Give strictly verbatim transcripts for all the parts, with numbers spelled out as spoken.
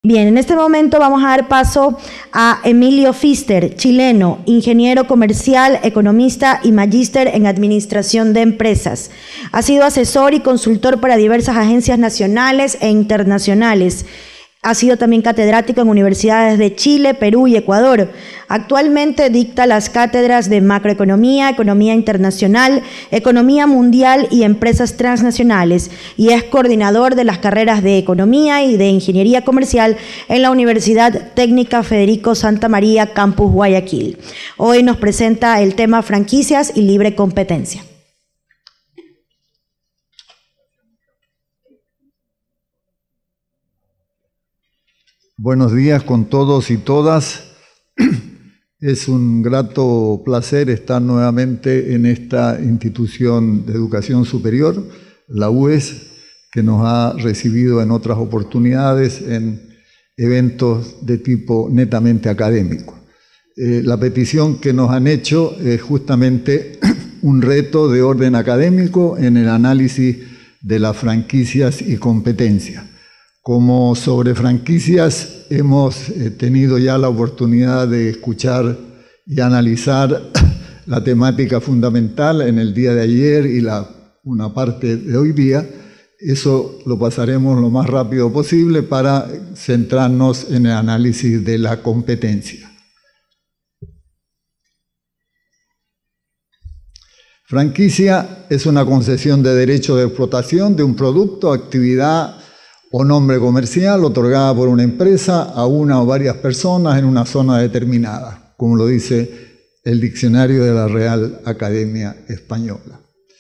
Bien, en este momento vamos a dar paso a Emilio Pfister, chileno, ingeniero comercial, economista y magíster en administración de empresas. Ha sido asesor y consultor para diversas agencias nacionales e internacionales. Ha sido también catedrático en universidades de Chile, Perú y Ecuador. Actualmente dicta las cátedras de macroeconomía, economía internacional, economía mundial y empresas transnacionales y es coordinador de las carreras de economía y de ingeniería comercial en la Universidad Técnica Federico Santa María, Campus Guayaquil. Hoy nos presenta el tema franquicias y libre competencia. Buenos días con todos y todas. Es un grato placer estar nuevamente en esta institución de educación superior, la U E S, que nos ha recibido en otras oportunidades en eventos de tipo netamente académico. Eh, la petición que nos han hecho es justamente un reto de orden académico en el análisis de las franquicias y competencias. Como sobre franquicias hemos eh, tenido ya la oportunidad de escuchar y analizar la temática fundamental en el día de ayer y la, una parte de hoy día, eso lo pasaremos lo más rápido posible para centrarnos en el análisis de la competencia. Franquicia es una concesión de derecho de explotación de un producto, actividad o nombre comercial otorgada por una empresa a una o varias personas en una zona determinada, como lo dice el diccionario de la Real Academia Española.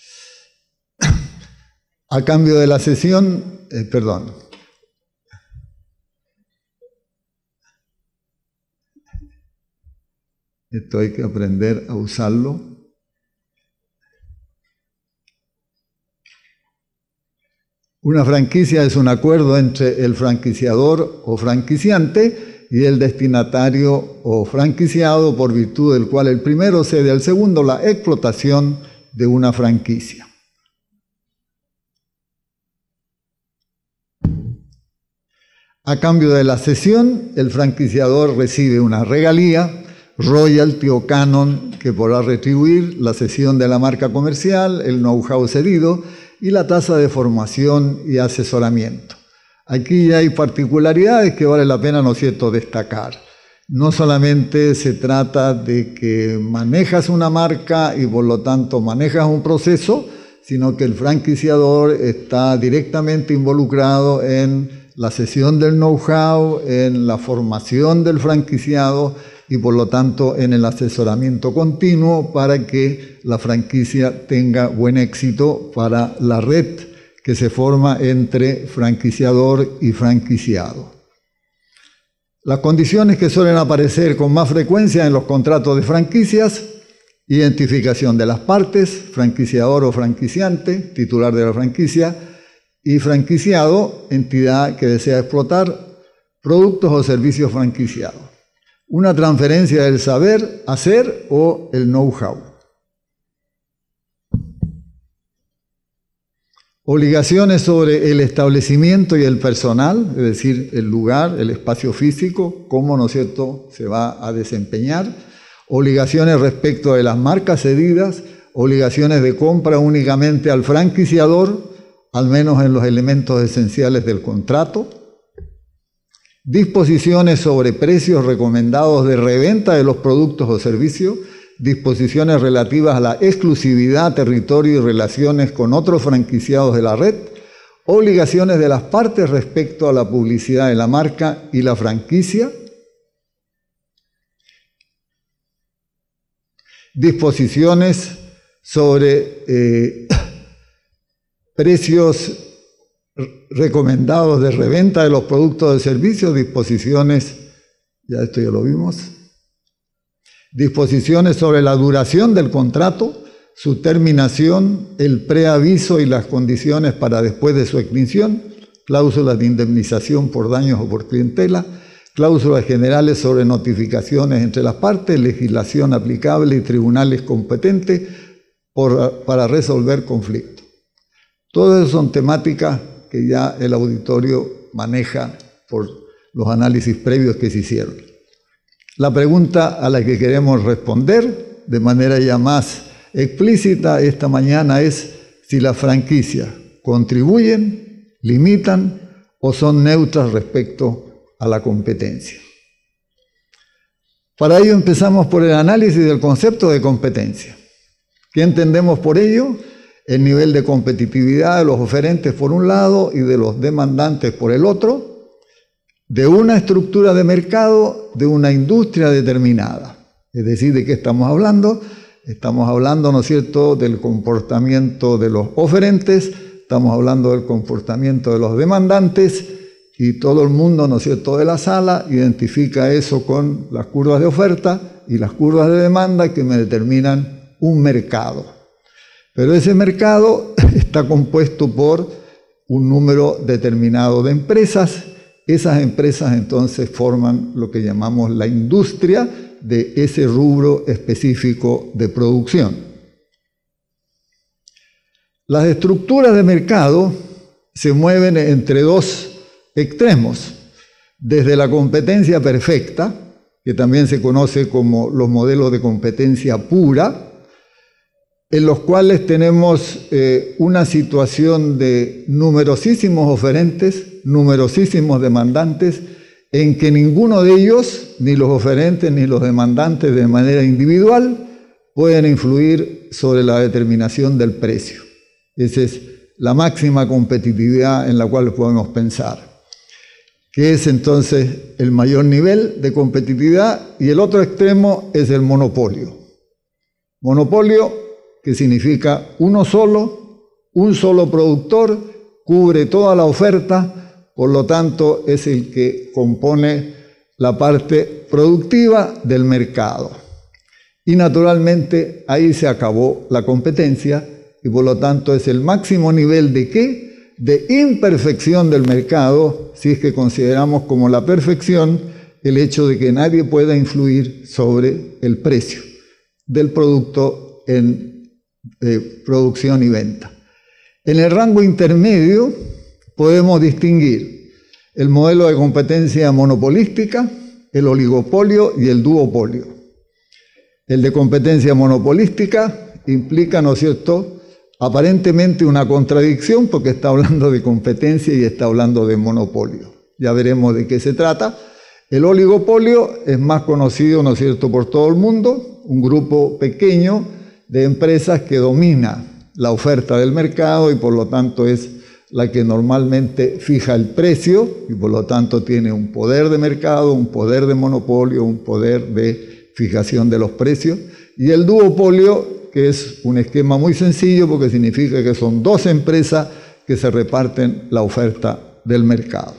A cambio de la cesión, eh, perdón, esto hay que aprender a usarlo. Una franquicia es un acuerdo entre el franquiciador o franquiciante y el destinatario o franquiciado, por virtud del cual el primero cede al segundo la explotación de una franquicia. A cambio de la cesión, el franquiciador recibe una regalía, royalty o canon que podrá retribuir la cesión de la marca comercial, el know-how cedido y la tasa de formación y asesoramiento. Aquí ya hay particularidades que vale la pena, ¿no es cierto?, destacar. No solamente se trata de que manejas una marca y por lo tanto manejas un proceso, sino que el franquiciador está directamente involucrado en la cesión del know-how, en la formación del franquiciado y por lo tanto en el asesoramiento continuo para que la franquicia tenga buen éxito para la red que se forma entre franquiciador y franquiciado. Las condiciones que suelen aparecer con más frecuencia en los contratos de franquicias: identificación de las partes, franquiciador o franquiciante, titular de la franquicia, y franquiciado, entidad que desea explotar productos o servicios franquiciados. Una transferencia del saber hacer o el know-how. Obligaciones sobre el establecimiento y el personal, es decir, el lugar, el espacio físico, cómo, ¿no es cierto?, se va a desempeñar. Obligaciones respecto de las marcas cedidas, obligaciones de compra únicamente al franquiciador, al menos en los elementos esenciales del contrato. Disposiciones sobre precios recomendados de reventa de los productos o servicios, disposiciones relativas a la exclusividad, territorio y relaciones con otros franquiciados de la red, obligaciones de las partes respecto a la publicidad de la marca y la franquicia, disposiciones sobre eh, precios recomendados de reventa de los productos y servicios, disposiciones, ya esto ya lo vimos, disposiciones sobre la duración del contrato, su terminación, el preaviso y las condiciones para después de su extinción, cláusulas de indemnización por daños o por clientela, cláusulas generales sobre notificaciones entre las partes, legislación aplicable y tribunales competentes por, para resolver conflictos. Todas esas son temáticas que ya el auditorio maneja por los análisis previos que se hicieron. La pregunta a la que queremos responder de manera ya más explícita esta mañana es si las franquicias contribuyen, limitan o son neutras respecto a la competencia. Para ello empezamos por el análisis del concepto de competencia. ¿Qué entendemos por ello? El nivel de competitividad de los oferentes por un lado y de los demandantes por el otro, de una estructura de mercado, de una industria determinada. Es decir, ¿de qué estamos hablando? Estamos hablando, ¿no es cierto?, del comportamiento de los oferentes, estamos hablando del comportamiento de los demandantes, y todo el mundo, ¿no es cierto?, de la sala identifica eso con las curvas de oferta y las curvas de demanda que me determinan un mercado. Pero ese mercado está compuesto por un número determinado de empresas. Esas empresas entonces forman lo que llamamos la industria de ese rubro específico de producción. Las estructuras de mercado se mueven entre dos extremos, desde la competencia perfecta, que también se conoce como los modelos de competencia pura, en los cuales tenemos eh, una situación de numerosísimos oferentes, numerosísimos demandantes, en que ninguno de ellos, ni los oferentes ni los demandantes de manera individual, pueden influir sobre la determinación del precio. Esa es la máxima competitividad en la cual podemos pensar, que es entonces el mayor nivel de competitividad, y el otro extremo es el monopolio. Monopolio que significa uno solo, un solo productor, cubre toda la oferta, por lo tanto es el que compone la parte productiva del mercado. Y naturalmente ahí se acabó la competencia y por lo tanto es el máximo nivel de ¿qué? De imperfección del mercado, si es que consideramos como la perfección el hecho de que nadie pueda influir sobre el precio del producto en de producción y venta. En el rango intermedio podemos distinguir el modelo de competencia monopolística, el oligopolio y el duopolio. El de competencia monopolística implica, ¿no es cierto?, aparentemente una contradicción porque está hablando de competencia y está hablando de monopolio. Ya veremos de qué se trata. El oligopolio es más conocido, ¿no es cierto?, por todo el mundo, un grupo pequeño de empresas que domina la oferta del mercado y por lo tanto es la que normalmente fija el precio y por lo tanto tiene un poder de mercado, un poder de monopolio, un poder de fijación de los precios. Y el duopolio, que es un esquema muy sencillo porque significa que son dos empresas que se reparten la oferta del mercado.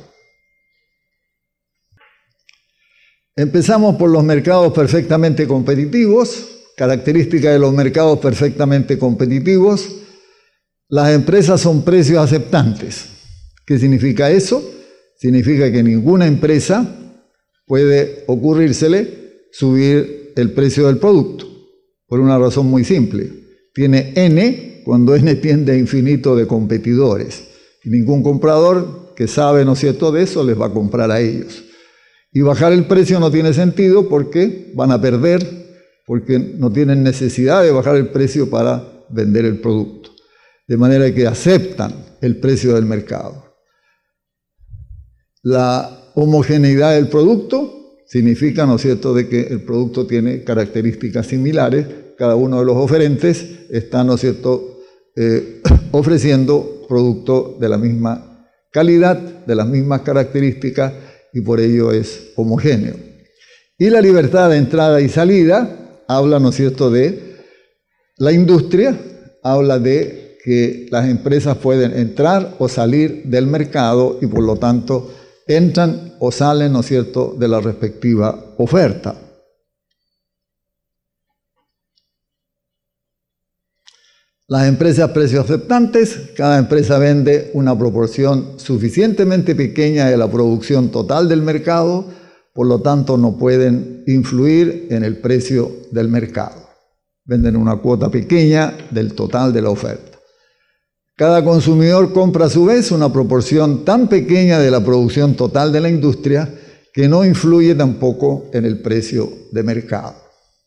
Empezamos por los mercados perfectamente competitivos. Característica de los mercados perfectamente competitivos: las empresas son precios aceptantes. ¿Qué significa eso? Significa que ninguna empresa puede ocurrírsele subir el precio del producto, por una razón muy simple. Tiene N cuando N tiende a infinito de competidores. Y ningún comprador que sabe, ¿no es cierto?, de eso les va a comprar a ellos. Y bajar el precio no tiene sentido porque van a perder, porque no tienen necesidad de bajar el precio para vender el producto. De manera que aceptan el precio del mercado. La homogeneidad del producto significa, ¿no es cierto?, de que el producto tiene características similares. Cada uno de los oferentes está, ¿no es cierto?, eh, ofreciendo producto de la misma calidad, de las mismas características, y por ello es homogéneo. Y la libertad de entrada y salida habla, ¿no es cierto?, de la industria, habla de que las empresas pueden entrar o salir del mercado y por lo tanto entran o salen, ¿no es cierto?, de la respectiva oferta. Las empresas precios aceptantes, cada empresa vende una proporción suficientemente pequeña de la producción total del mercado, por lo tanto no pueden influir en el precio del mercado. Venden una cuota pequeña del total de la oferta. Cada consumidor compra a su vez una proporción tan pequeña de la producción total de la industria que no influye tampoco en el precio de mercado.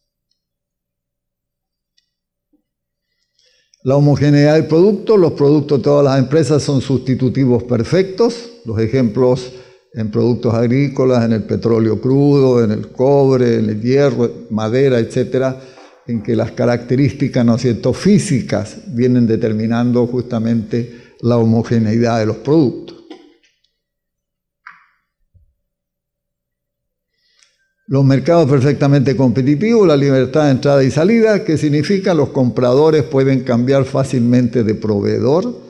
La homogeneidad del producto. Los productos de todas las empresas son sustitutivos perfectos. Los ejemplos en productos agrícolas, en el petróleo crudo, en el cobre, en el hierro, madera, etcétera, en que las características, ¿no es cierto?, físicas vienen determinando justamente la homogeneidad de los productos. Los mercados perfectamente competitivos, la libertad de entrada y salida, que significa los compradores pueden cambiar fácilmente de proveedor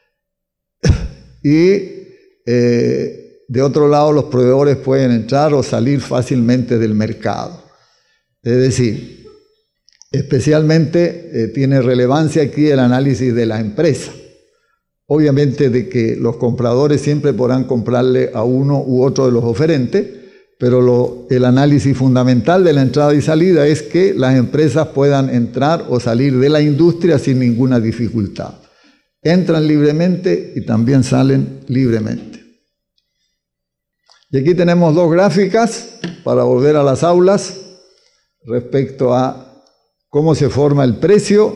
y eh, de otro lado los proveedores pueden entrar o salir fácilmente del mercado. Es decir, especialmente eh, tiene relevancia aquí el análisis de la empresa. Obviamente de que los compradores siempre podrán comprarle a uno u otro de los oferentes, pero lo, el análisis fundamental de la entrada y salida es que las empresas puedan entrar o salir de la industria sin ninguna dificultad. Entran libremente y también salen libremente. Y aquí tenemos dos gráficas para volver a las aulas respecto a cómo se forma el precio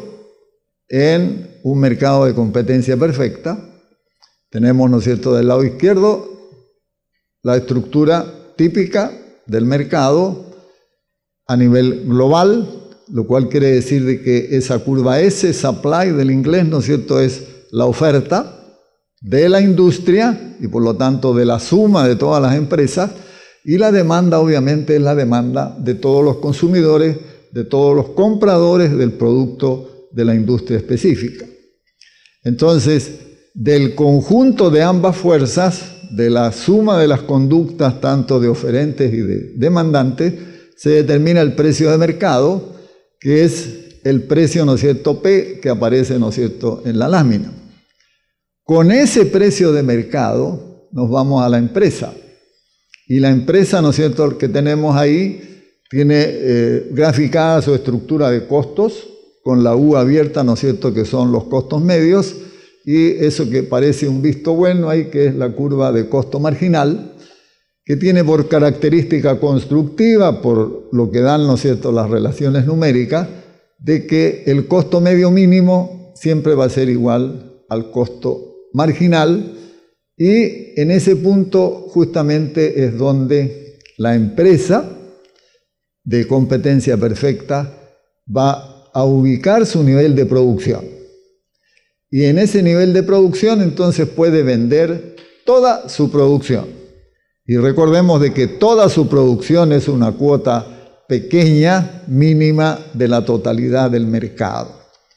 en un mercado de competencia perfecta. Tenemos, ¿no es cierto?, del lado izquierdo la estructura típica del mercado a nivel global, lo cual quiere decir de que esa curva S, supply del inglés, ¿no es cierto?, es la oferta de la industria y por lo tanto de la suma de todas las empresas, y la demanda obviamente es la demanda de todos los consumidores, de todos los compradores del producto de la industria específica. Entonces, del conjunto de ambas fuerzas, de la suma de las conductas tanto de oferentes y de demandantes, se determina el precio de mercado, que es el precio, ¿no es cierto?, P, que aparece, ¿no es cierto?, en la lámina. Con ese precio de mercado nos vamos a la empresa. Y la empresa, ¿no es cierto?, que tenemos ahí, tiene eh, graficada su estructura de costos, con la U abierta, ¿no es cierto?, que son los costos medios, y eso que parece un visto bueno ahí, que es la curva de costo marginal, que tiene por característica constructiva, por lo que dan, ¿no es cierto?, las relaciones numéricas, de que el costo medio mínimo siempre va a ser igual al costo marginal, y en ese punto justamente es donde la empresa de competencia perfecta va a ubicar su nivel de producción. Y en ese nivel de producción entonces puede vender toda su producción. Y recordemos de que toda su producción es una cuota pequeña, mínima de la totalidad del mercado.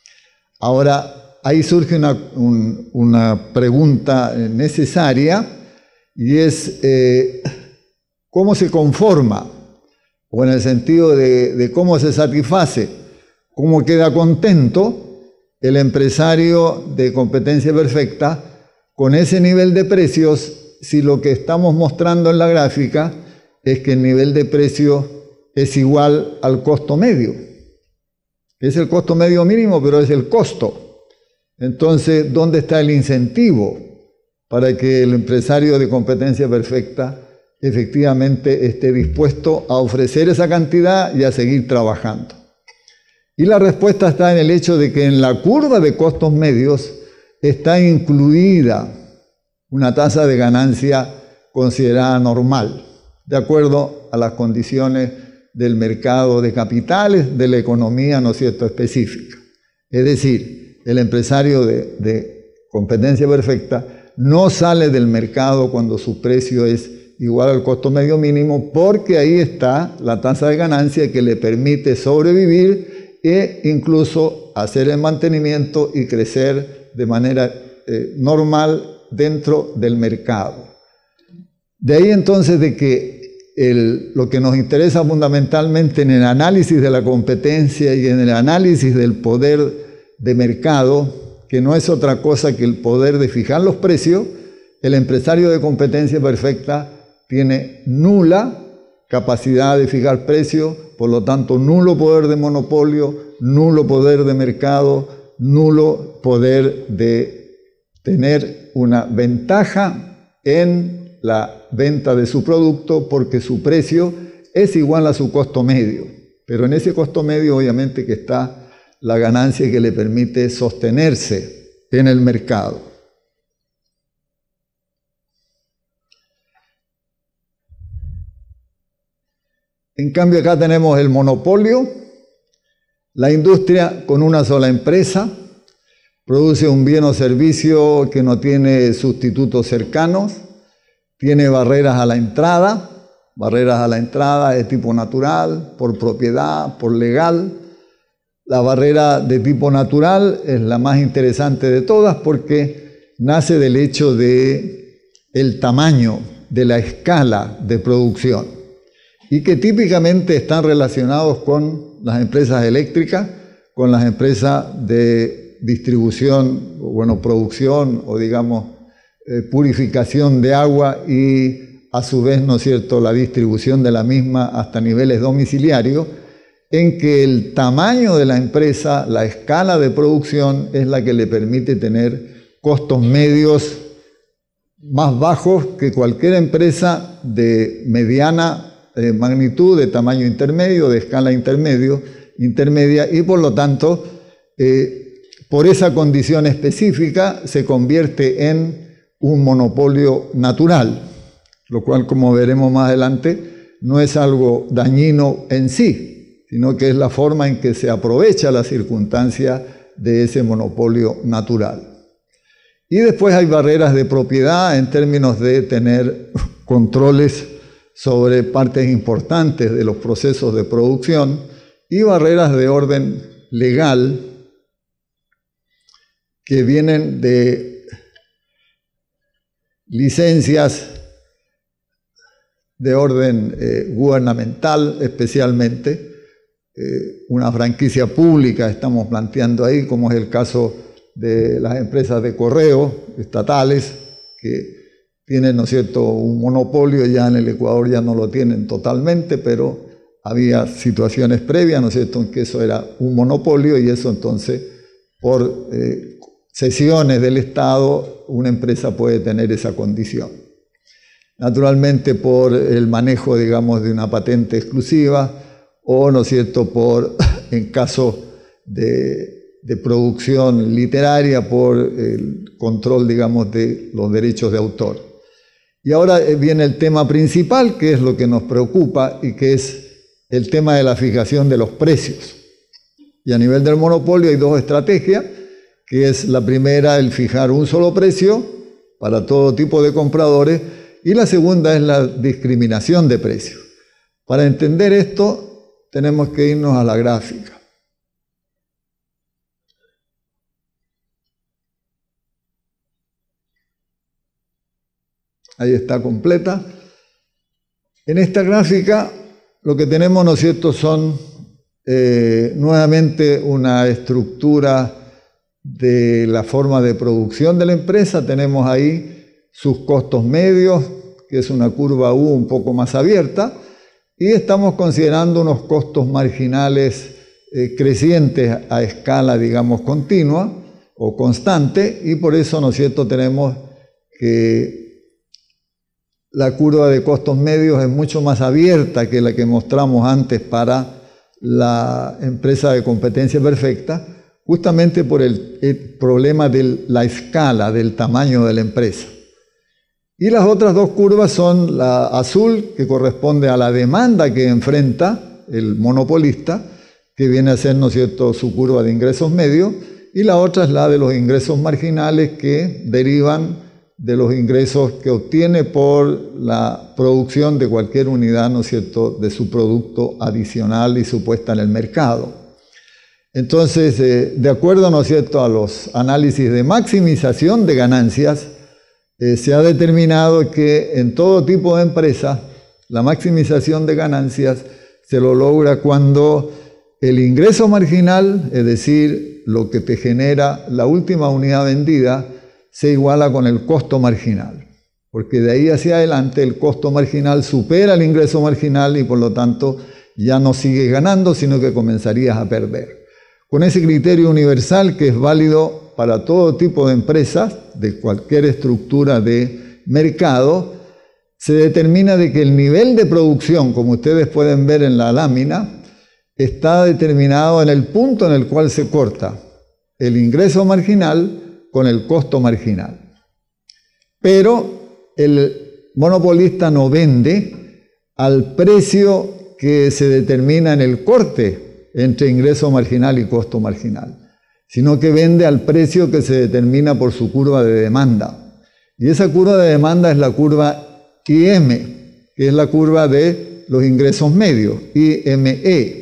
Ahora, ahí surge una, un, una pregunta necesaria, y es eh, ¿cómo se conforma? O en el sentido de, de cómo se satisface, cómo queda contento el empresario de competencia perfecta con ese nivel de precios, si lo que estamos mostrando en la gráfica es que el nivel de precio es igual al costo medio. Es el costo medio mínimo, pero es el costo. Entonces, ¿dónde está el incentivo para que el empresario de competencia perfecta efectivamente esté dispuesto a ofrecer esa cantidad y a seguir trabajando? Y la respuesta está en el hecho de que en la curva de costos medios está incluida una tasa de ganancia considerada normal, de acuerdo a las condiciones del mercado de capitales, de la economía, ¿no es cierto?, específica. Es decir, el empresario de, de competencia perfecta no sale del mercado cuando su precio es igual al costo medio mínimo, porque ahí está la tasa de ganancia que le permite sobrevivir e incluso hacer el mantenimiento y crecer de manera eh, normal dentro del mercado. De ahí entonces de que el, lo que nos interesa fundamentalmente en el análisis de la competencia y en el análisis del poder de mercado, que no es otra cosa que el poder de fijar los precios, el empresario de competencia perfecta tiene nula capacidad de fijar precios, por lo tanto nulo poder de monopolio, nulo poder de mercado, nulo poder de tener una ventaja en la venta de su producto porque su precio es igual a su costo medio. Pero en ese costo medio obviamente que está la ganancia que le permite sostenerse en el mercado. En cambio acá tenemos el monopolio. La industria con una sola empresa produce un bien o servicio que no tiene sustitutos cercanos, tiene barreras a la entrada, barreras a la entrada de tipo natural, por propiedad, por legal. La barrera de tipo natural es la más interesante de todas porque nace del hecho de el tamaño, de la escala de producción y que típicamente están relacionados con las empresas eléctricas, con las empresas de distribución, bueno, producción o digamos eh, purificación de agua y a su vez, ¿no es cierto?, la distribución de la misma hasta niveles domiciliarios, en que el tamaño de la empresa, la escala de producción es la que le permite tener costos medios más bajos que cualquier empresa de mediana eh, magnitud, de tamaño intermedio, de escala intermedio, intermedia, y por lo tanto, eh, por esa condición específica se convierte en un monopolio natural, lo cual, como veremos más adelante, no es algo dañino en sí, sino que es la forma en que se aprovecha la circunstancia de ese monopolio natural. Y después hay barreras de propiedad en términos de tener controles sobre partes importantes de los procesos de producción y barreras de orden legal que vienen de licencias de orden eh, gubernamental especialmente, eh, una franquicia pública estamos planteando ahí, como es el caso de las empresas de correo estatales que tienen, ¿no es cierto?, un monopolio. Ya en el Ecuador ya no lo tienen totalmente, pero había situaciones previas, ¿no es cierto?, en que eso era un monopolio y eso entonces por eh, cesiones del Estado una empresa puede tener esa condición. Naturalmente por el manejo, digamos, de una patente exclusiva o, ¿no es cierto?, por, en caso de de producción literaria, por el control, digamos, de los derechos de autor. Y ahora viene el tema principal, que es lo que nos preocupa y que es el tema de la fijación de los precios. Y a nivel del monopolio hay dos estrategias, que es la primera, el fijar un solo precio para todo tipo de compradores, y la segunda es la discriminación de precios. Para entender esto, tenemos que irnos a la gráfica. Ahí está completa. En esta gráfica lo que tenemos, ¿no es cierto?, son eh, nuevamente una estructura de la forma de producción de la empresa. Tenemos ahí sus costos medios, que es una curva U un poco más abierta, y estamos considerando unos costos marginales eh, crecientes a escala, digamos, continua o constante, y por eso, ¿no es cierto?, tenemos que la curva de costos medios es mucho más abierta que la que mostramos antes para la empresa de competencia perfecta, justamente por el, el problema de la escala, del tamaño de la empresa. Y las otras dos curvas son la azul, que corresponde a la demanda que enfrenta el monopolista, que viene a ser, ¿no es cierto?, su curva de ingresos medios, y la otra es la de los ingresos marginales que derivan de los ingresos que obtiene por la producción de cualquier unidad, ¿no es cierto?, de su producto adicional y su puesta en el mercado. Entonces, eh, de acuerdo, ¿no es cierto?, a los análisis de maximización de ganancias, eh, se ha determinado que en todo tipo de empresas la maximización de ganancias se lo logra cuando el ingreso marginal, es decir, lo que te genera la última unidad vendida, se iguala con el costo marginal, porque de ahí hacia adelante el costo marginal supera el ingreso marginal y por lo tanto ya no sigues ganando, sino que comenzarías a perder. Con ese criterio universal que es válido para todo tipo de empresas, de cualquier estructura de mercado, se determina de que el nivel de producción, como ustedes pueden ver en la lámina, está determinado en el punto en el cual se corta el ingreso marginal con el costo marginal. Pero el monopolista no vende al precio que se determina en el corte entre ingreso marginal y costo marginal, sino que vende al precio que se determina por su curva de demanda. Y esa curva de demanda es la curva I M, que es la curva de los ingresos medios, I M E.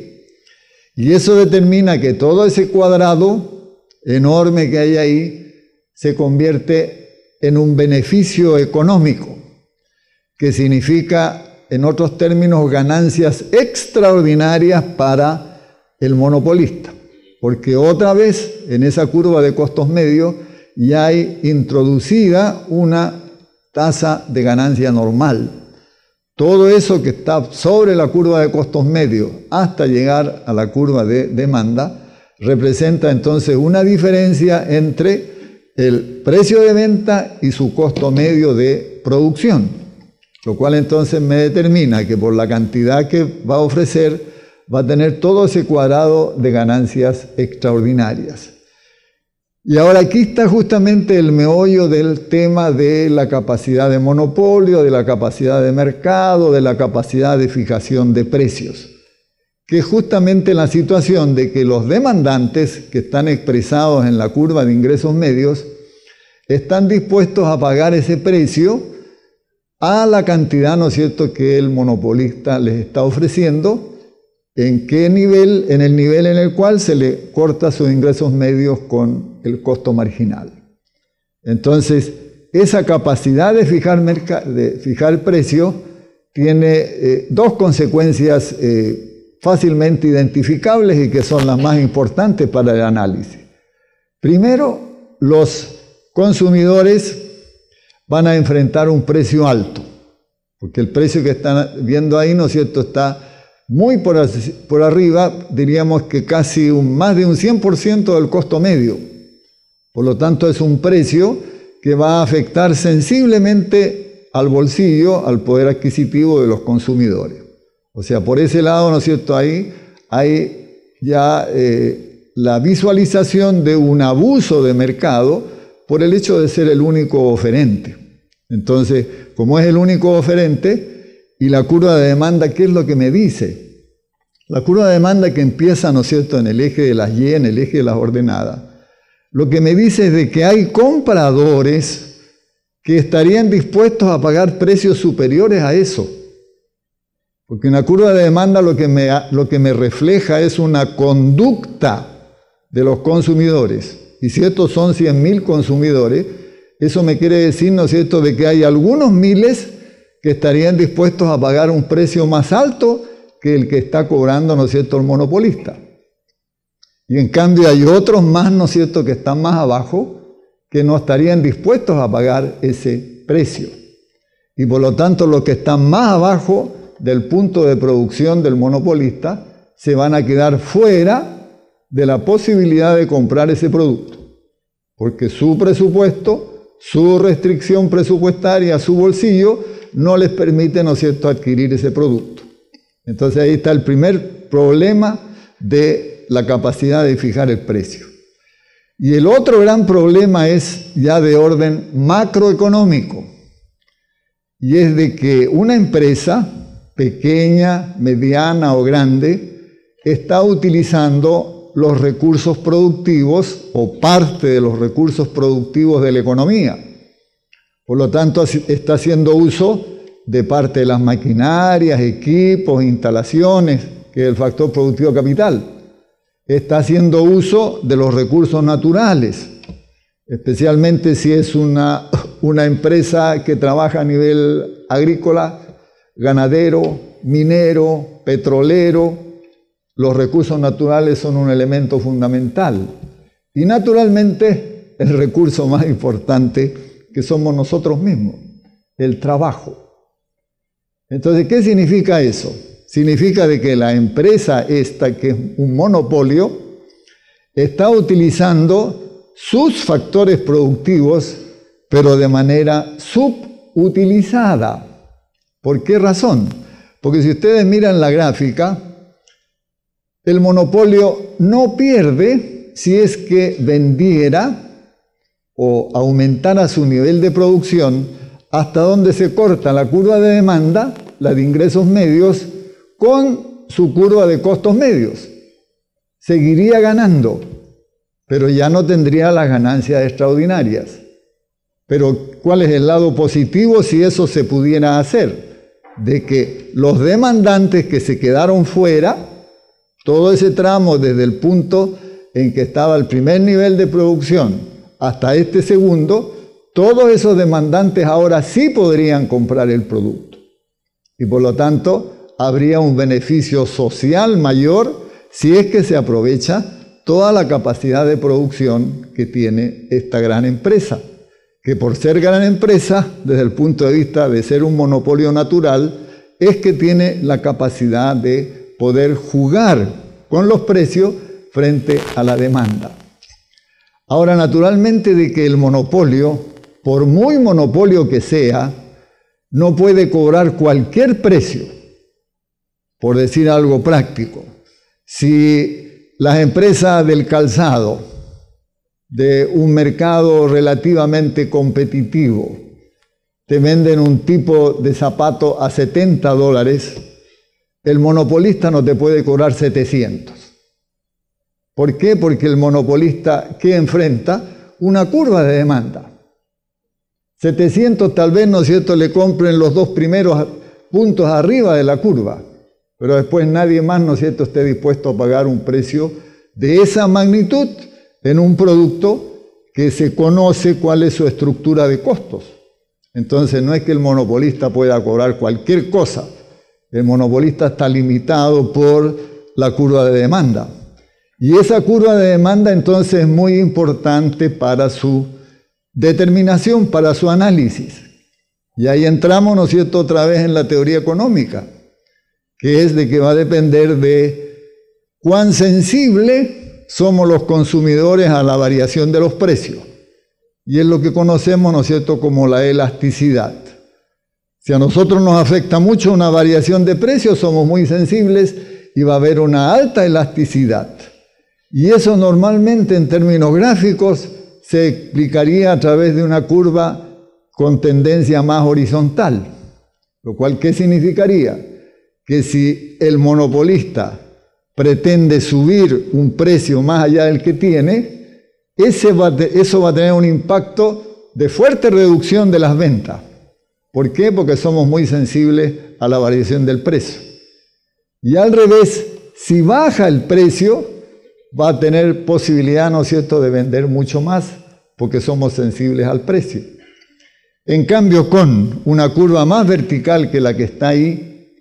Y eso determina que todo ese cuadrado enorme que hay ahí se convierte en un beneficio económico, que significa, en otros términos, ganancias extraordinarias para el monopolista. Porque otra vez, en esa curva de costos medios, ya hay introducida una tasa de ganancia normal. Todo eso que está sobre la curva de costos medios hasta llegar a la curva de demanda representa entonces una diferencia entre el precio de venta y su costo medio de producción, lo cual entonces me determina que por la cantidad que va a ofrecer va a tener todo ese cuadrado de ganancias extraordinarias. Y ahora aquí está justamente el meollo del tema de la capacidad de monopolio, de la capacidad de mercado, de la capacidad de fijación de precios, que es justamente la situación de que los demandantes que están expresados en la curva de ingresos medios están dispuestos a pagar ese precio a la cantidad, ¿no es cierto?, que el monopolista les está ofreciendo. ¿En qué nivel? En el nivel en el cual se le corta sus ingresos medios con el costo marginal. Entonces, esa capacidad de fijar, de fijar precio tiene eh, dos consecuencias eh, fácilmente identificables y que son las más importantes para el análisis. Primero, los consumidores van a enfrentar un precio alto, porque el precio que están viendo ahí, ¿no es cierto?, está muy por, por arriba, diríamos que casi un, más de un cien por ciento del costo medio. Por lo tanto, es un precio que va a afectar sensiblemente al bolsillo, al poder adquisitivo de los consumidores. O sea, por ese lado, ¿no es cierto?, ahí hay ya eh, la visualización de un abuso de mercado por el hecho de ser el único oferente. Entonces, como es el único oferente, y la curva de demanda, ¿qué es lo que me dice? La curva de demanda que empieza, ¿no es cierto?, en el eje de las Y, en el eje de las ordenadas, lo que me dice es de que hay compradores que estarían dispuestos a pagar precios superiores a eso. Porque en la curva de demanda lo que me, lo que me refleja es una conducta de los consumidores. Y si estos son cien mil consumidores, eso me quiere decir, ¿no es cierto?, de que hay algunos miles que estarían dispuestos a pagar un precio más alto que el que está cobrando, ¿no es cierto?, el monopolista. Y en cambio hay otros más, ¿no es cierto?, que están más abajo, que no estarían dispuestos a pagar ese precio. Y por lo tanto, los que están más abajo del punto de producción del monopolista se van a quedar fuera de la posibilidad de comprar ese producto, porque su presupuesto, su restricción presupuestaria, su bolsillo, no les permite, ¿no es cierto?, adquirir ese producto. Entonces ahí está el primer problema de la capacidad de fijar el precio. Y el otro gran problema es ya de orden macroeconómico, y es de que una empresa pequeña, mediana o grande está utilizando los recursos productivos o parte de los recursos productivos de la economía. Por lo tanto, está haciendo uso de parte de las maquinarias, equipos, instalaciones, que es el factor productivo capital. Está haciendo uso de los recursos naturales, especialmente si es una, una empresa que trabaja a nivel agrícola, ganadero, minero, petrolero. Los recursos naturales son un elemento fundamental. Y naturalmente, el recurso más importante que somos nosotros mismos, el trabajo. Entonces, ¿qué significa eso? Significa de que la empresa esta, que es un monopolio, está utilizando sus factores productivos, pero de manera subutilizada. ¿Por qué razón? Porque si ustedes miran la gráfica, el monopolio no pierde si es que vendiera o aumentara su nivel de producción hasta donde se corta la curva de demanda, la de ingresos medios, con su curva de costos medios. Seguiría ganando, pero ya no tendría las ganancias extraordinarias. Pero ¿cuál es el lado positivo si eso se pudiera hacer? De que los demandantes que se quedaron fuera, todo ese tramo desde el punto en que estaba el primer nivel de producción hasta este segundo, todos esos demandantes ahora sí podrían comprar el producto. Y por lo tanto, habría un beneficio social mayor si es que se aprovecha toda la capacidad de producción que tiene esta gran empresa, que por ser gran empresa, desde el punto de vista de ser un monopolio natural, es que tiene la capacidad de poder jugar con los precios frente a la demanda. Ahora, naturalmente, de que el monopolio, por muy monopolio que sea, no puede cobrar cualquier precio, por decir algo práctico. Si las empresas del calzado, de un mercado relativamente competitivo, te venden un tipo de zapato a setenta dólares, el monopolista no te puede cobrar setecientos. ¿Por qué? Porque el monopolista, ¿qué enfrenta? Una curva de demanda. setecientos tal vez, ¿no es cierto?, le compren los dos primeros puntos arriba de la curva, pero después nadie más, ¿no es cierto?, esté dispuesto a pagar un precio de esa magnitud en un producto que se conoce cuál es su estructura de costos. Entonces no es que el monopolista pueda cobrar cualquier cosa, el monopolista está limitado por la curva de demanda. Y esa curva de demanda entonces es muy importante para su determinación, para su análisis. Y ahí entramos, ¿no es cierto?, otra vez en la teoría económica, que es de que va a depender de cuán sensible somos los consumidores a la variación de los precios. Y es lo que conocemos, ¿no es cierto?, como la elasticidad. Si a nosotros nos afecta mucho una variación de precios, somos muy sensibles y va a haber una alta elasticidad. Y eso normalmente en términos gráficos se explicaría a través de una curva con tendencia más horizontal. Lo cual, ¿qué significaría? Que si el monopolista pretende subir un precio más allá del que tiene, ese va te, eso va a tener un impacto de fuerte reducción de las ventas. ¿Por qué? Porque somos muy sensibles a la variación del precio. Y al revés, si baja el precio, va a tener posibilidad, ¿no es cierto?, de vender mucho más, porque somos sensibles al precio. En cambio, con una curva más vertical que la que está ahí,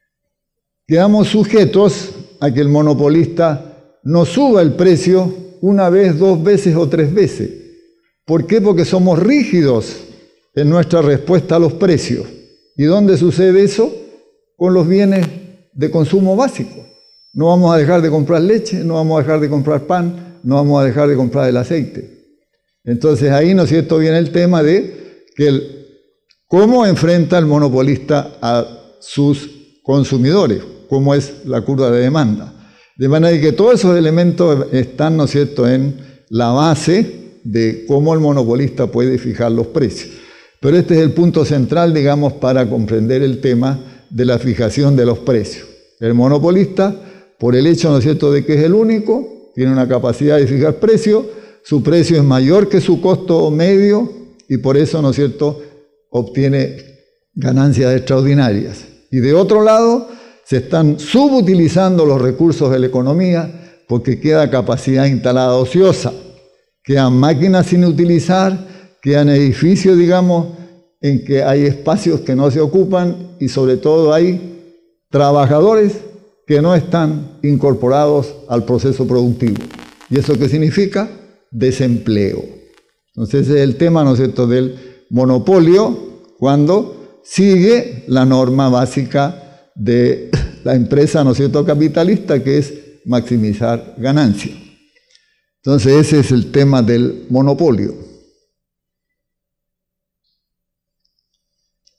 quedamos sujetos a que el monopolista no suba el precio una vez, dos veces o tres veces. ¿Por qué? Porque somos rígidos en nuestra respuesta a los precios. ¿Y dónde sucede eso? Con los bienes de consumo básico. No vamos a dejar de comprar leche, no vamos a dejar de comprar pan, no vamos a dejar de comprar el aceite. Entonces ahí, ¿no es cierto?, viene el tema de que el, cómo enfrenta el monopolista a sus consumidores, cómo es la curva de demanda. De manera que todos esos elementos están, ¿no es cierto?, en la base de cómo el monopolista puede fijar los precios. Pero este es el punto central, digamos, para comprender el tema de la fijación de los precios. El monopolista, por el hecho, ¿no es cierto?, de que es el único, tiene una capacidad de fijar precios, su precio es mayor que su costo medio y por eso, ¿no es cierto?, obtiene ganancias extraordinarias. Y de otro lado, se están subutilizando los recursos de la economía porque queda capacidad instalada ociosa, quedan máquinas sin utilizar, quedan edificios, digamos, en que hay espacios que no se ocupan y sobre todo hay trabajadores que no están incorporados al proceso productivo. ¿Y eso qué significa? Desempleo. Entonces ese es el tema, ¿no es cierto?, del monopolio cuando sigue la norma básica de la empresa, ¿no es cierto?, capitalista, que es maximizar ganancias. Entonces ese es el tema del monopolio.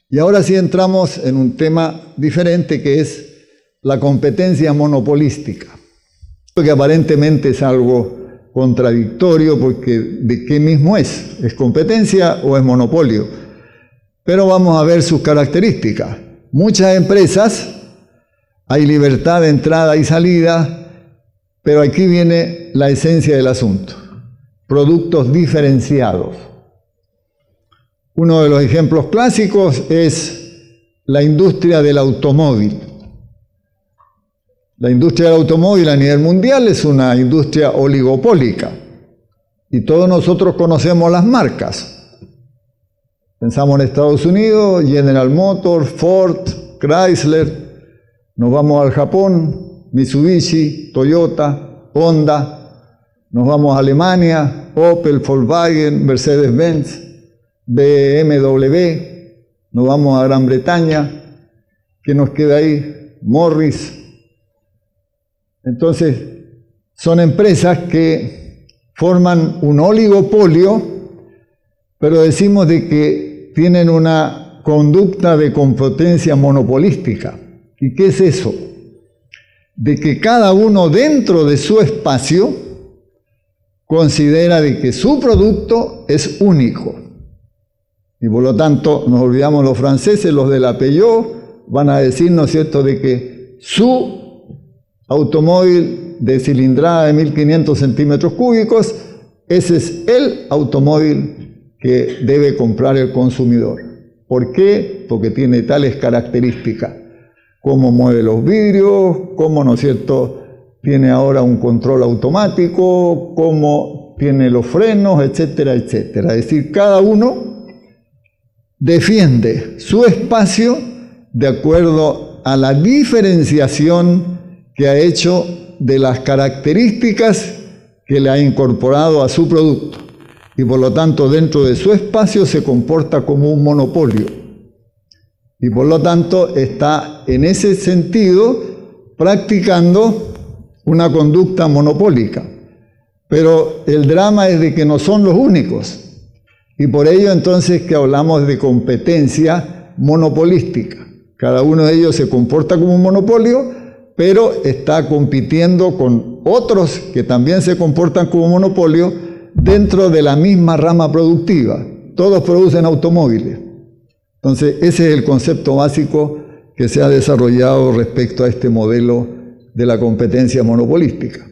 Y ahora sí entramos en un tema diferente, que es la competencia monopolística, que aparentemente es algo contradictorio, porque ¿de qué mismo es? ¿Es competencia o es monopolio? Pero vamos a ver sus características. Muchas empresas, hay libertad de entrada y salida, pero aquí viene la esencia del asunto: productos diferenciados. Uno de los ejemplos clásicos es la industria del automóvil. La industria del automóvil a nivel mundial es una industria oligopólica y todos nosotros conocemos las marcas. Pensamos en Estados Unidos, General Motors, Ford, Chrysler. Nos vamos al Japón, Mitsubishi, Toyota, Honda. Nos vamos a Alemania, Opel, Volkswagen, Mercedes-Benz, B M W. Nos vamos a Gran Bretaña. ¿Qué nos queda ahí? Morris. Entonces, son empresas que forman un oligopolio, pero decimos de que tienen una conducta de competencia monopolística. ¿Y qué es eso? De que cada uno dentro de su espacio considera de que su producto es único. Y por lo tanto, nos olvidamos los franceses, los de la Peugeot, van a decir, ¿no es cierto?, de que su automóvil de cilindrada de mil quinientos centímetros cúbicos, ese es el automóvil que debe comprar el consumidor. ¿Por qué? Porque tiene tales características: cómo mueve los vidrios, cómo, ¿no es cierto?, tiene ahora un control automático, cómo tiene los frenos, etcétera, etcétera. Es decir, cada uno defiende su espacio de acuerdo a la diferenciación que ha hecho de las características que le ha incorporado a su producto, y por lo tanto dentro de su espacio se comporta como un monopolio, y por lo tanto está en ese sentido practicando una conducta monopólica. Pero el drama es de que no son los únicos, y por ello entonces que hablamos de competencia monopolística. Cada uno de ellos se comporta como un monopolio, pero está compitiendo con otros que también se comportan como monopolio dentro de la misma rama productiva. Todos producen automóviles. Entonces, ese es el concepto básico que se ha desarrollado respecto a este modelo de la competencia monopolística.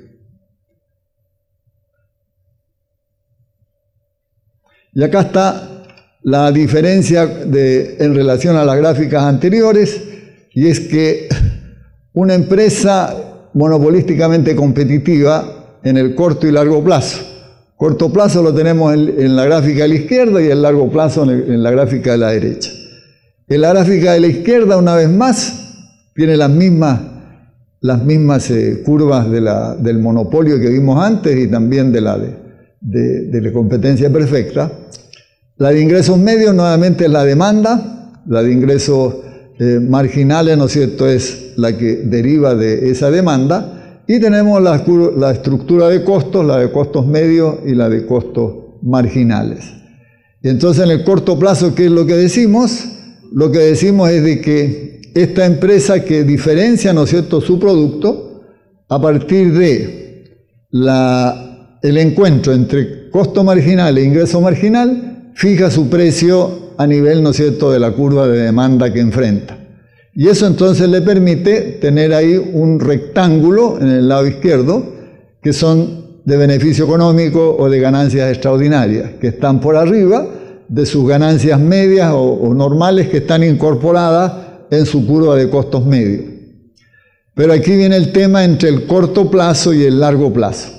Y acá está la diferencia de, en relación a las gráficas anteriores, y es que una empresa monopolísticamente competitiva en el corto y largo plazo. Corto plazo lo tenemos en, en la gráfica de la izquierda y el largo plazo en, el, en la gráfica de la derecha. En la gráfica de la izquierda, una vez más, tiene las mismas, las mismas eh, curvas de la, del monopolio que vimos antes y también de la, de, de, de la competencia perfecta. La de ingresos medios nuevamente es la demanda, la de ingresos eh, marginales, ¿no es cierto?, es la que deriva de esa demanda, y tenemos la, la estructura de costos, la de costos medios y la de costos marginales. Y entonces en el corto plazo, ¿qué es lo que decimos? Lo que decimos es de que esta empresa que diferencia, ¿no es cierto?, su producto a partir de la, el encuentro entre costo marginal e ingreso marginal, fija su precio a nivel, ¿no es cierto?, de la curva de demanda que enfrenta. Y eso entonces le permite tener ahí un rectángulo en el lado izquierdo, que son de beneficio económico o de ganancias extraordinarias, que están por arriba de sus ganancias medias o, o normales, que están incorporadas en su curva de costos medios. Pero aquí viene el tema entre el corto plazo y el largo plazo.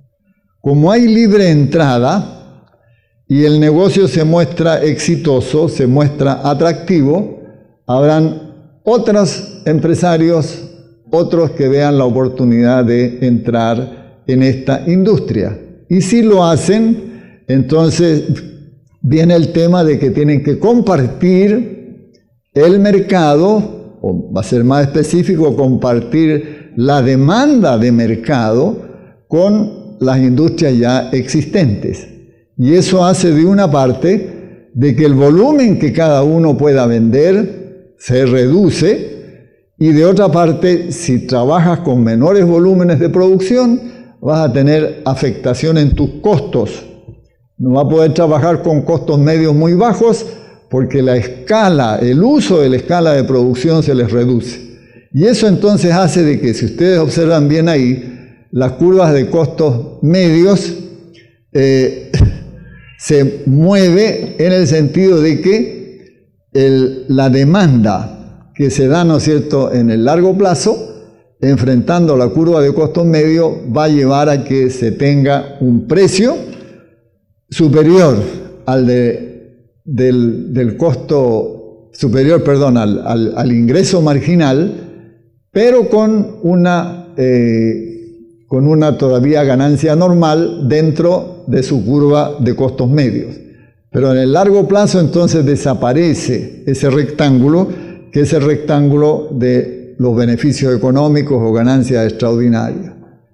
Como hay libre entrada y el negocio se muestra exitoso, se muestra atractivo, habrán otros empresarios, otros que vean la oportunidad de entrar en esta industria. Y si lo hacen, entonces viene el tema de que tienen que compartir el mercado, o va a ser más específico, compartir la demanda de mercado con las industrias ya existentes. Y eso hace de una parte de que el volumen que cada uno pueda vender se reduce, y de otra parte, si trabajas con menores volúmenes de producción, vas a tener afectación en tus costos. No vas a poder trabajar con costos medios muy bajos porque la escala, el uso de la escala de producción se les reduce. Y eso entonces hace de que, si ustedes observan bien ahí, las curvas de costos medios eh, se mueve en el sentido de que el, la demanda que se da, ¿no es cierto?, en el largo plazo, enfrentando la curva de costos medios, va a llevar a que se tenga un precio superior al de, del, del costo, superior, perdón, al, al, al ingreso marginal, pero con una, eh, con una todavía ganancia normal dentro de su curva de costos medios. Pero en el largo plazo entonces desaparece ese rectángulo, que es el rectángulo de los beneficios económicos o ganancias extraordinarias.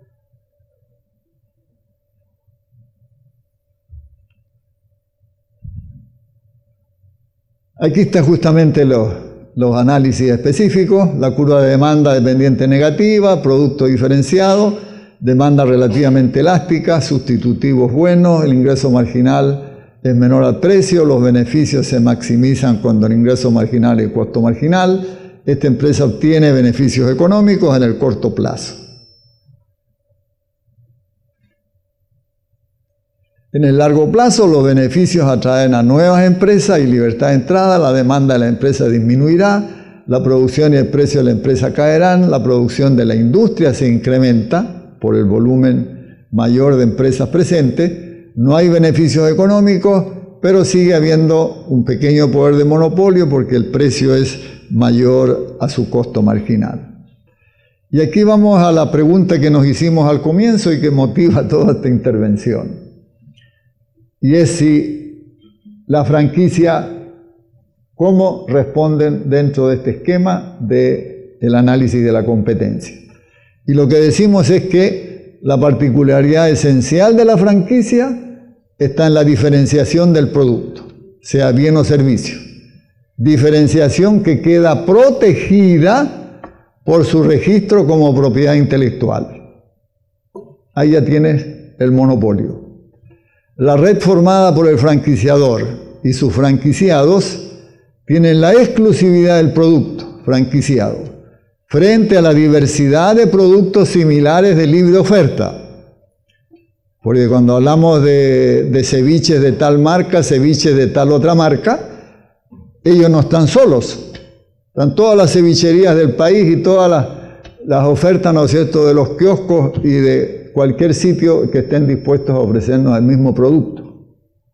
Aquí está justamente los, los análisis específicos: la curva de demanda dependiente negativa, producto diferenciado, demanda relativamente elástica, sustitutivos buenos, el ingreso marginal es menor al precio, los beneficios se maximizan cuando el ingreso marginal y el costo marginal. Esta empresa obtiene beneficios económicos en el corto plazo. En el largo plazo, los beneficios atraen a nuevas empresas y libertad de entrada, la demanda de la empresa disminuirá, la producción y el precio de la empresa caerán, la producción de la industria se incrementa por el volumen mayor de empresas presentes, no hay beneficios económicos, pero sigue habiendo un pequeño poder de monopolio porque el precio es mayor a su costo marginal. Y aquí vamos a la pregunta que nos hicimos al comienzo y que motiva toda esta intervención. Y es si la franquicia, ¿cómo responden dentro de este esquema del análisis de la competencia? Y lo que decimos es que la particularidad esencial de la franquicia está en la diferenciación del producto, sea bien o servicio. Diferenciación que queda protegida por su registro como propiedad intelectual. Ahí ya tienes el monopolio. La red formada por el franquiciador y sus franquiciados tienen la exclusividad del producto franquiciado frente a la diversidad de productos similares de libre oferta. Porque cuando hablamos de, de ceviches de tal marca, ceviches de tal otra marca, ellos no están solos. Están todas las cevicherías del país y todas las, las ofertas, ¿no es cierto?, de los kioscos y de cualquier sitio que estén dispuestos a ofrecernos el mismo producto.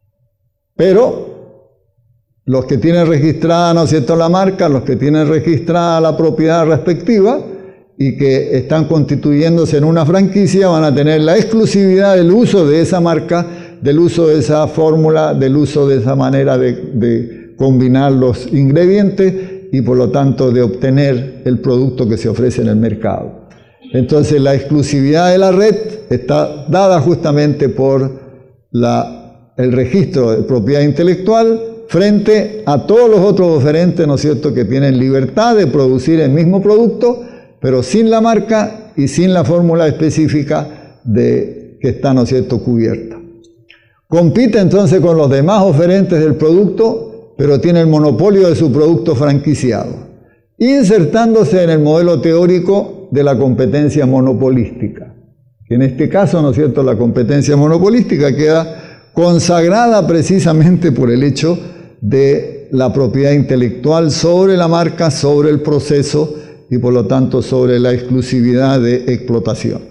Pero los que tienen registrada, ¿no es cierto?, la marca, los que tienen registrada la propiedad respectiva y que están constituyéndose en una franquicia, van a tener la exclusividad del uso de esa marca, del uso de esa fórmula, del uso de esa manera de, de combinar los ingredientes y por lo tanto de obtener el producto que se ofrece en el mercado. Entonces la exclusividad de la red está dada justamente por la, el registro de propiedad intelectual frente a todos los otros oferentes, ¿no es cierto?, que tienen libertad de producir el mismo producto, pero sin la marca y sin la fórmula específica de, que está, ¿no es cierto?, cubierta. Compite entonces con los demás oferentes del producto, pero tiene el monopolio de su producto franquiciado, insertándose en el modelo teórico de la competencia monopolística, que en este caso, ¿no es cierto?, la competencia monopolística queda consagrada precisamente por el hecho de la propiedad intelectual sobre la marca, sobre el proceso y por lo tanto sobre la exclusividad de explotación.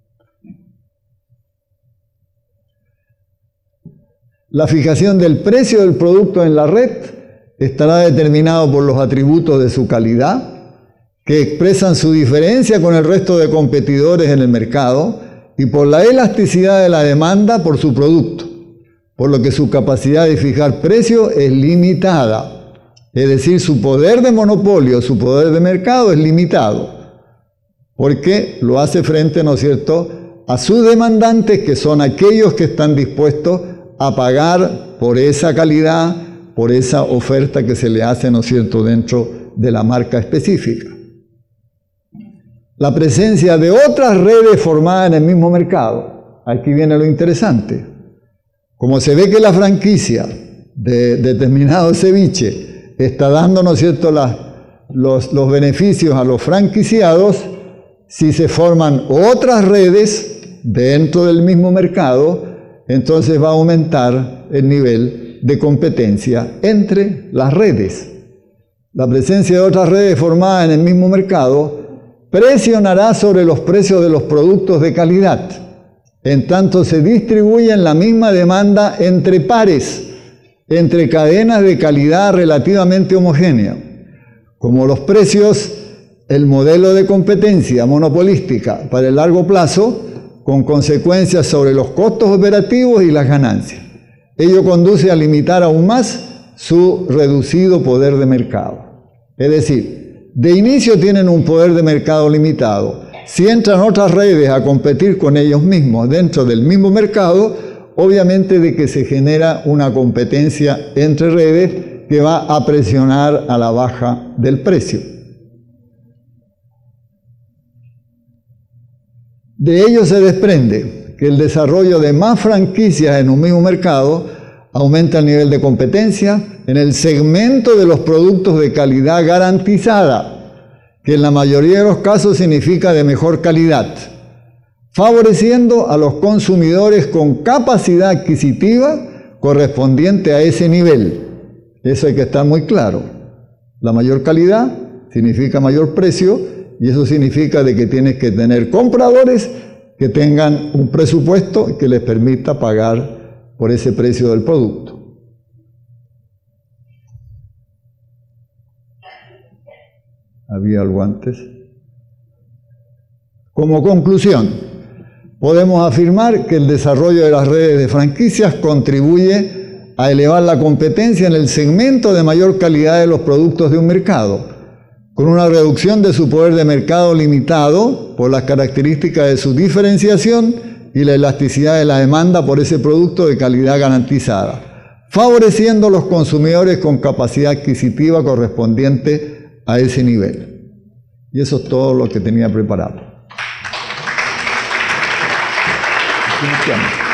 La fijación del precio del producto en la red estará determinado por los atributos de su calidad, que expresan su diferencia con el resto de competidores en el mercado, y por la elasticidad de la demanda por su producto, por lo que su capacidad de fijar precio es limitada. Es decir, su poder de monopolio, su poder de mercado es limitado, porque lo hace frente, ¿no es cierto?, a sus demandantes, que son aquellos que están dispuestos a pagar por esa calidad, por esa oferta que se le hace, ¿no es cierto?, dentro de la marca específica. La presencia de otras redes formadas en el mismo mercado. Aquí viene lo interesante. Como se ve que la franquicia de determinado ceviche está dando, ¿no es cierto?, las, los, los beneficios a los franquiciados, si se forman otras redes dentro del mismo mercado, entonces va a aumentar el nivel de competencia entre las redes. La presencia de otras redes formadas en el mismo mercado presionará sobre los precios de los productos de calidad, en tanto se distribuyen la misma demanda entre pares, entre cadenas de calidad relativamente homogénea. Como los precios, el modelo de competencia monopolística para el largo plazo, con consecuencias sobre los costos operativos y las ganancias. Ello conduce a limitar aún más su reducido poder de mercado. Es decir, de inicio tienen un poder de mercado limitado. Si entran otras redes a competir con ellos mismos dentro del mismo mercado, obviamente de que se genera una competencia entre redes que va a presionar a la baja del precio. De ello se desprende que el desarrollo de más franquicias en un mismo mercado aumenta el nivel de competencia en el segmento de los productos de calidad garantizada, que en la mayoría de los casos significa de mejor calidad, favoreciendo a los consumidores con capacidad adquisitiva correspondiente a ese nivel. Eso hay que estar muy claro. La mayor calidad significa mayor precio, y eso significa de que tienes que tener compradores que tengan un presupuesto que les permita pagar por ese precio del producto. ¿Había algo antes? Como conclusión, podemos afirmar que el desarrollo de las redes de franquicias contribuye a elevar la competencia en el segmento de mayor calidad de los productos de un mercado, con una reducción de su poder de mercado limitado por las características de su diferenciación y la elasticidad de la demanda por ese producto de calidad garantizada, favoreciendo a los consumidores con capacidad adquisitiva correspondiente a ese nivel. Y eso es todo lo que tenía preparado. Iniciamos.